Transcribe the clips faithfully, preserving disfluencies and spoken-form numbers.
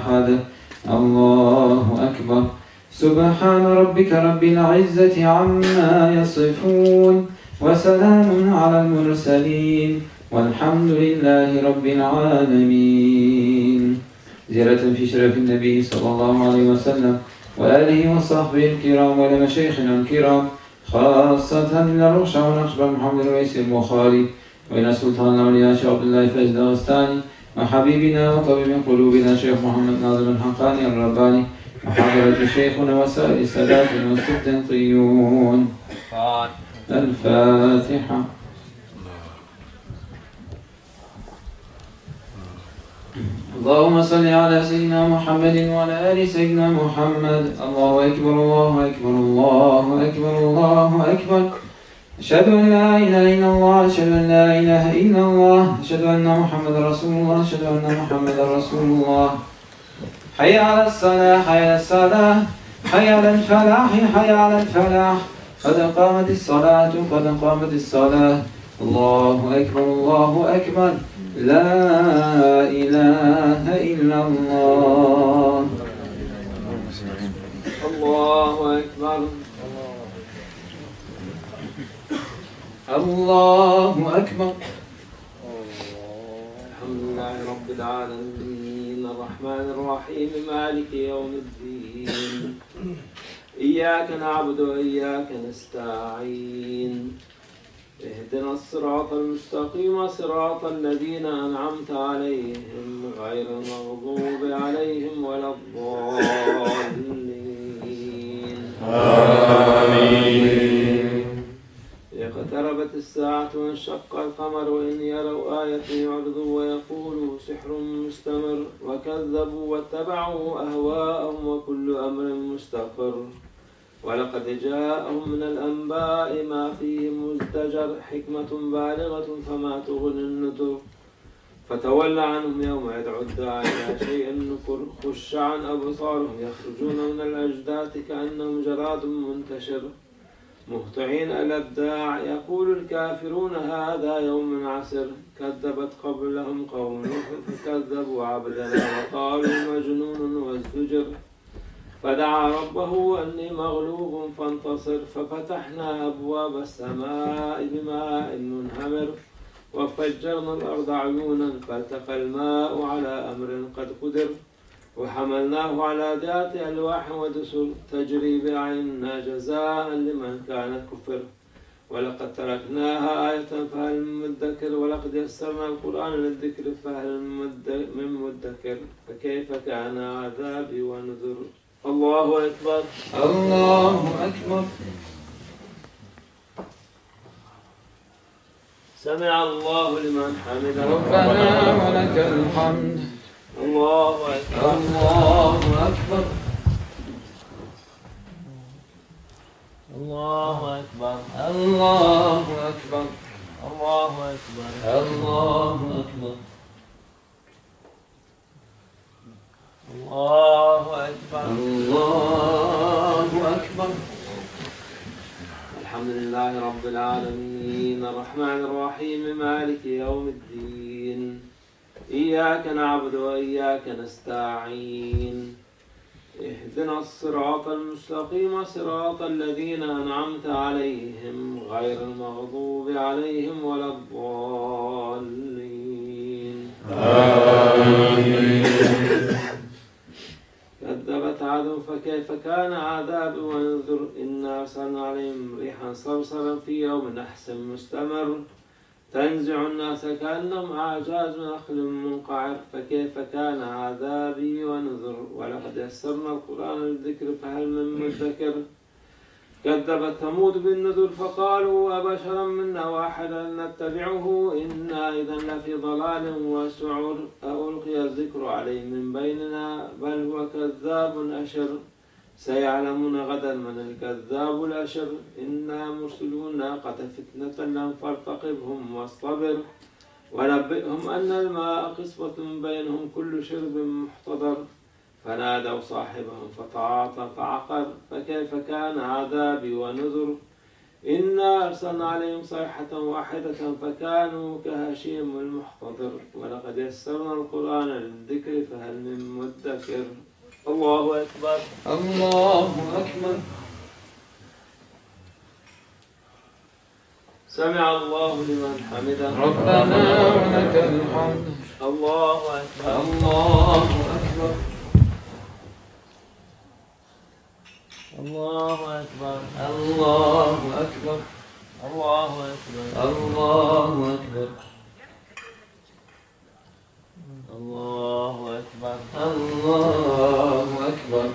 أحد. الله أكبر. سبحان ربك رب العزة عما يصفون وسلام على المرسلين والحمد لله رب العالمين. زيارة في شرف النبي صلى الله عليه وسلم وآله وصحبه الكرام ولمشايخنا الكرام، خاصة إلى الرخشة والأخبار محمد الويس البخاري، وإلى سلطان الأولياء شيخ عبد الله فايز الدغستاني، وحبيبنا وطبيب قلوبنا شيخ محمد ناظم الحقاني الرباني، وحضرة شيخنا وسائر السادات والصديقيون. الفاتحة. اللهم صل على سيدنا محمد وعلى آل سيدنا محمد. الله أكبر الله أكبر الله أكبر الله أكبر. أشهد أن لا إله إلا الله أشهد أن لا إله إلا الله أشهد أن محمد رسول الله أشهد أن محمد رسول الله. حي على الصلاة حي على الصلاة حي على الفلاح حي على الفلاح. قد قامت الصلاة قد قامت الصلاة. الله أكبر الله أكبر. لا إله إلا الله. الله أكبر. الله أكبر. الحمد لله رب العالمين الرحمن الرحيم مالك يوم الدين. إياك نعبد وإياك نستعين. اهدنا الصراط المستقيم صراط الذين أنعمت عليهم غير المغضوب عليهم ولا الضالين. آمين. اقتربت الساعة وانشق القمر وإن يروا آية يعرضوا ويقولوا سحر مستمر وكذبوا واتبعوا أهواءهم وكل أمر مستقر. ولقد جاءهم من الأنباء ما فيه مزدجر حكمة بالغة فما تغني النذر. فتول عنهم يوم يدعو الداعي إلى شيء نكر. خش عن أبصارهم يخرجون من الأجداث كأنهم جراد منتشر مهطعين إلى الداع. يقول الكافرون هذا يوم عسر. كذبت قبلهم قوم نوح فكذبوا عبدنا وقالوا مجنون وازدجر. فدعا ربه أني مغلوب فانتصر. ففتحنا أبواب السماء بماء منهمر وفجرنا الأرض عيونا فالتقى الماء على أمر قد قدر. وحملناه على ذات ألواح ودسر تجري بأعيننا جزاء لمن كان كفر. ولقد تركناها آية فهل من مدكر. ولقد يسرنا القرآن للذكر فهل من مدكر. فكيف كان عذابي ونذر. الله أكبر. الله أكبر. سمع الله لمن حمده. ربنا ولك الحمد. الله أكبر. الله أكبر. الله أكبر. الله أكبر. الله أكبر. الله أكبر. الله أكبر. الله أكبر. الحمد لله رب العالمين الرحمن الرحيم مالك يوم الدين. إياك نعبد وإياك نستعين. اهدنا الصراط المستقيم صراط الذين أنعمت عليهم غير المغضوب عليهم ولا الضالين. آمين. كذبت عاد فكيف كان عذابي ونذر. إنا أرسلنا عليهم ريحا صرصرا في يوم نحس مستمر تنزع الناس كأنهم أعجاز نخل منقعر. فكيف كان عذابي ونذر. ولقد يسرنا القرآن للذكر فهل من مدكر. كذبت ثمود بالنذر فقالوا أبشرا منا واحدا نتبعه إنا إذا لفي ضلال وسعر. ألقي الذكر عليه من بيننا بل هو كذاب أشر. سيعلمون غدا من الكذاب الأشر. إنا مرسلون ناقة فتنة لهم فارتقبهم واصطبر. ونبئهم أن الماء قسوة بينهم كل شرب محتضر. فنادوا صاحبهم فتعاطى فعقر. فكيف كان عذابي ونذر. إنا أرسلنا عليهم صيحة واحدة فكانوا كهشيم المحتضر ولقد يسرنا القرآن للذكر فهل من مدكر. الله أكبر. الله أكبر. سمع الله لمن حمده. ربنا ولك الحمد. الله أكبر. الله أكبر. الله أكبر. الله أكبر. الله أكبر. الله أكبر. الله أكبر. الله أكبر.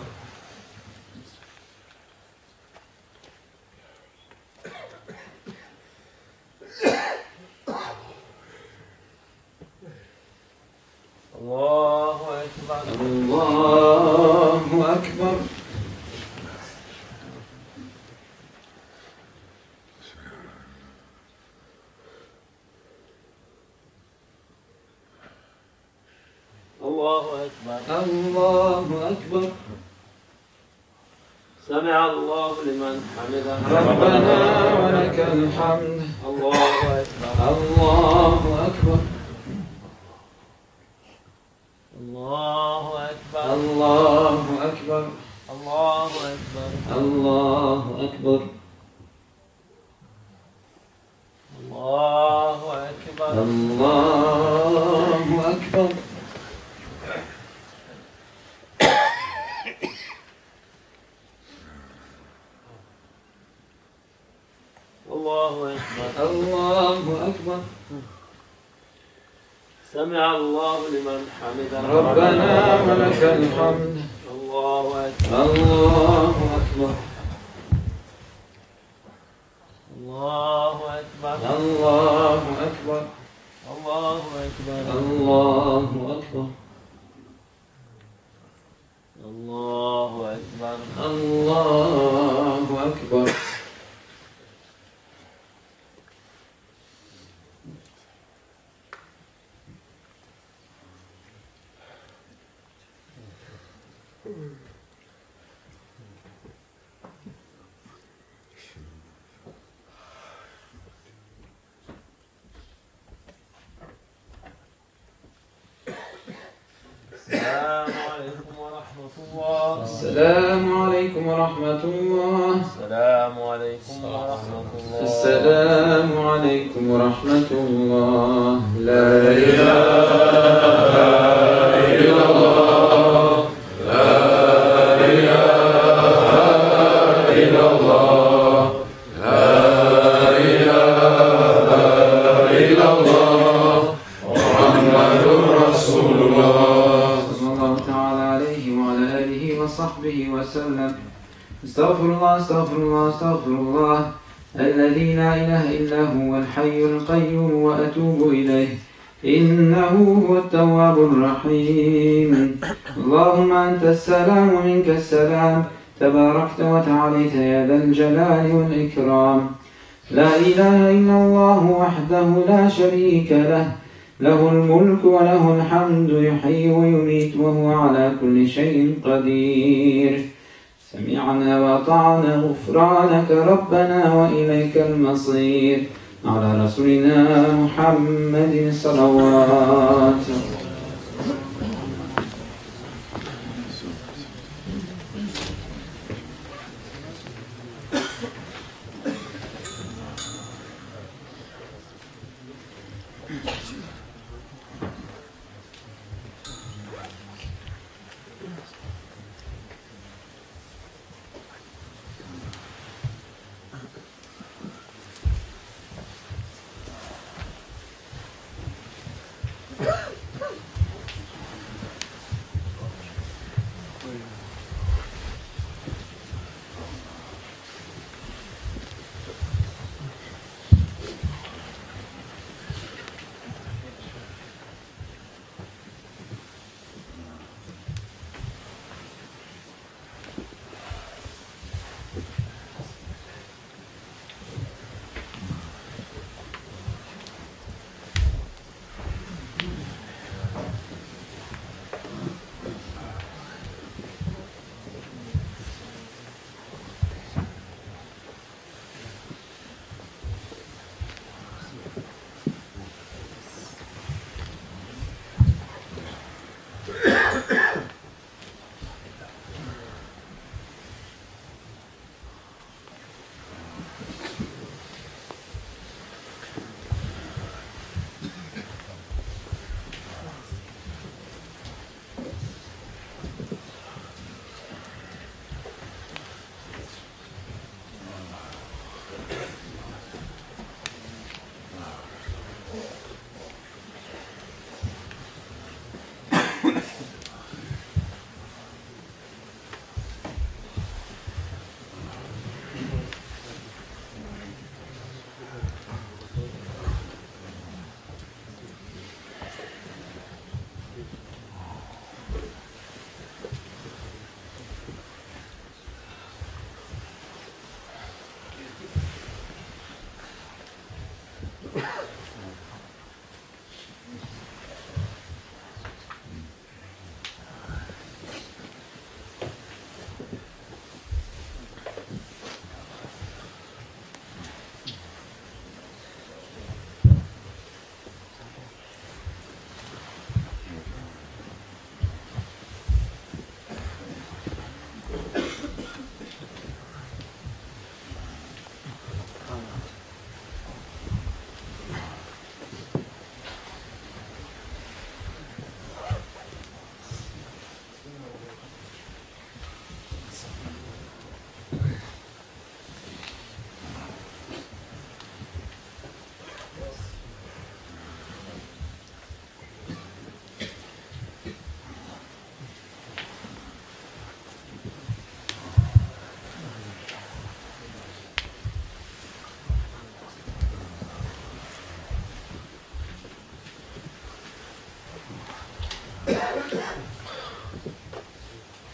الله أكبر. الله أكبر. الله أكبر. الله أكبر. سمع الله لمن حمده. ربنا ولك الحمد. الله أكبر. الله أكبر. الله أكبر. الله أكبر. الله أكبر. الله أكبر. الله أكبر. الله أكبر. الله أكبر. الله أكبر. سمع الله لمن حمده. ربنا ولك الحمد. الله أكبر. الله أكبر. الله أكبر. الله أكبر. الله أكبر. الله أكبر. الله أكبر. الله أكبر. السلام عليكم ورحمة الله. السلام عليكم ورحمة الله. السلام عليكم ورحمة الله. السلام عليكم ورحمة الله. لا إله إلا الله. لا إله إلا الله. لا إله إلا الله. محمد رسول الله صلى الله تعالى عليه وعلى آله وصحبه وسلم. استغفر الله استغفر الله استغفر الله الذي لا إله إلا هو الحي القيوم وأتوب إليه إنه هو التواب الرحيم. اللهم أنت السلام ومنك السلام تباركت وتعاليت يا ذا الجلال والإكرام. لا إله إلا الله وحده لا شريك له له الملك وله الحمد يحيي ويميت وهو على كل شيء قدير. سمعنا وأطعنا غفرانك ربنا وإليك المصير. على رسولنا محمد الصلوات.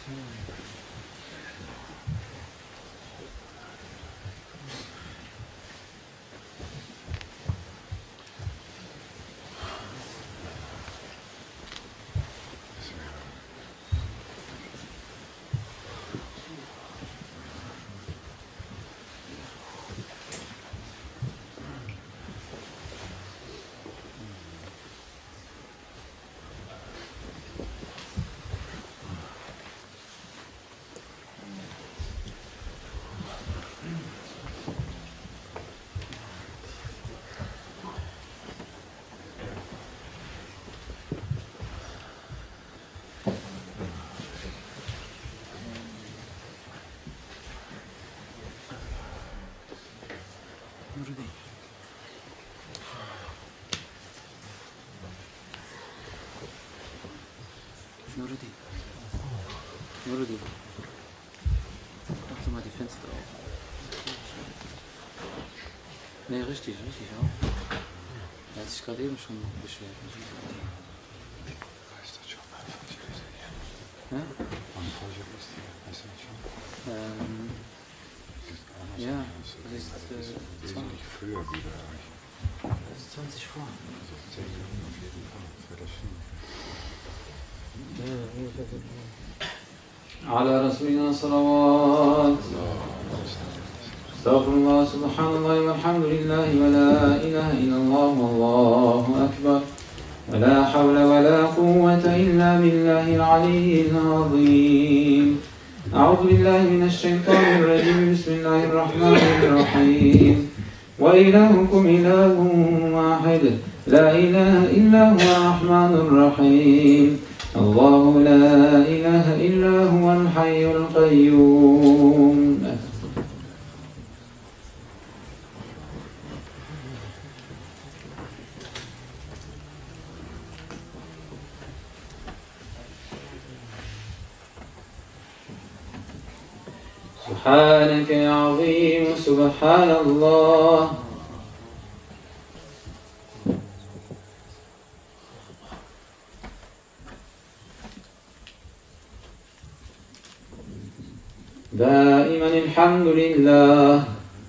Nur die. Nur die. Mach doch mal die Fenster auf. Nee, richtig, richtig auch. Er hat sich gerade eben schon beschwert. Ja? Ähm, ja, das ist äh, zwanzig. Früher wieder. Das ist zwanzig vor. Also zehn Minuten auf jeden Fall. Das wäre das schön. على رسولنا صلوات استغفر الله سبحان الله والحمد لله ولا إله إلا الله والله أكبر ولا حول ولا قوة إلا بالله العلي العظيم أعوذ بالله من الشيطان الرجيم بسم الله الرحمن الرحيم وإلهكم إله واحد لا إله إلا هو الرحمن الرحيم الله لا إله إلا هو الحي القيوم سبحانك يا عظيم سبحان الله دائما الحمد لله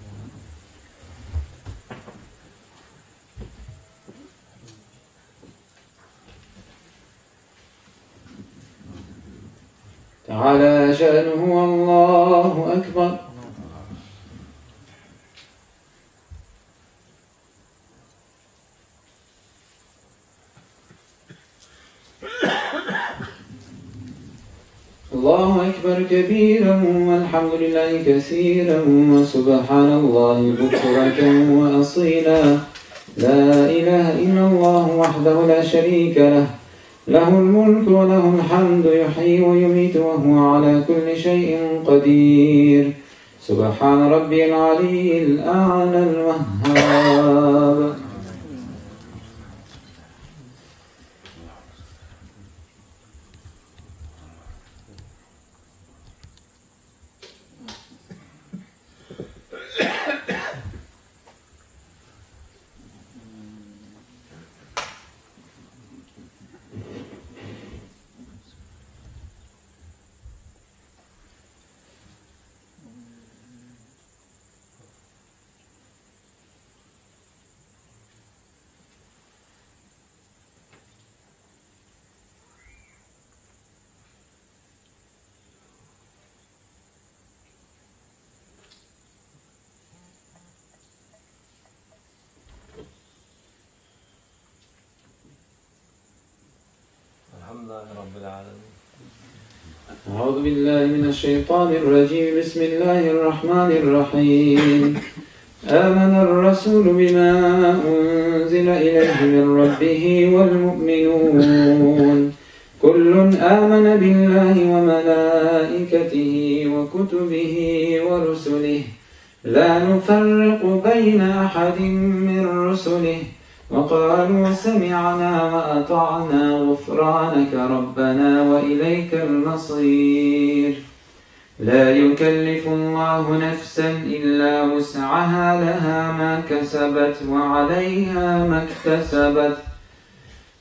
تعالى شأنه والله أكبر الله أكبر كبيرا والحمد لله كثيرا وسبحان الله بكرة وأصيلا لا إله إلا الله وحده لا شريك له له الملك وله الحمد يحيي ويميت وهو على كل شيء قدير سبحان ربي العلي الأعلى الوهاب رب العالمين. أعوذ بالله من الشيطان الرجيم بسم الله الرحمن الرحيم آمن الرسول بما أنزل إليه من ربه والمؤمنون كل آمن بالله وملائكته وكتبه ورسله لا نفرق بين أحد من رسله وقالوا سمعنا وأطعنا غفرانك ربنا وإليك المصير لا يكلف الله نفسا إلا وسعها لها ما كسبت وعليها ما اكتسبت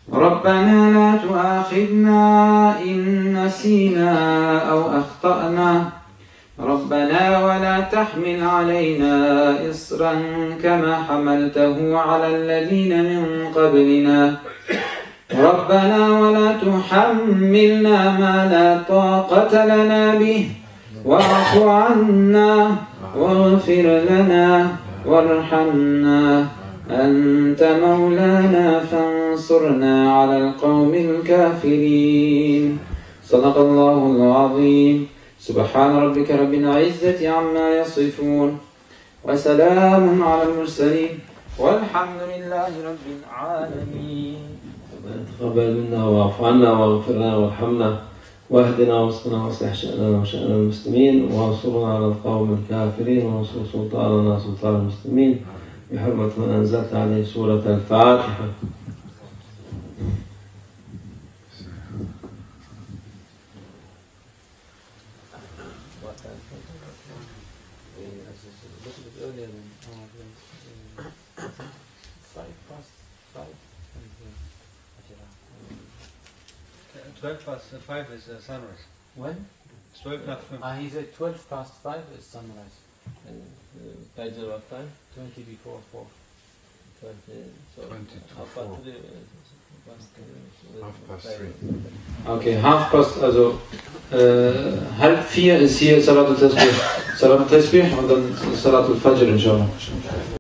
ربنا لا تؤاخذنا إن نسينا أو أخطأنا ربنا ولا تحمل علينا إصرا كما حملته على الذين من قبلنا ربنا ولا تحملنا ما لا طاقة لنا به واعف عنا واغفر لنا وارحمنا أنت مولانا فانصرنا على القوم الكافرين. صدق الله العظيم. سبحان ربك رب العزة عما يصفون وسلام على المرسلين والحمد لله رب العالمين. تقبل منا واعف عنا واغفر لنا وارحمنا واهدنا واصلنا واصلح شأننا وشأن المسلمين وانصرنا على القوم الكافرين وانصر سلطاننا سلطان المسلمين بحرمة من أنزلت عليه سورة الفاتحة. twelve past five is uh, sunrise. When? It's twelve past five. Ah, he said twelve past five is sunrise. Fajr what time? twenty before four. twenty, so twenty to half four. past three. Half past three. Okay, half past, also äh, halb vier ist hier Salat al-Tasbih. Salat al-Tasbih und dann Salat al-Fajr inshallah.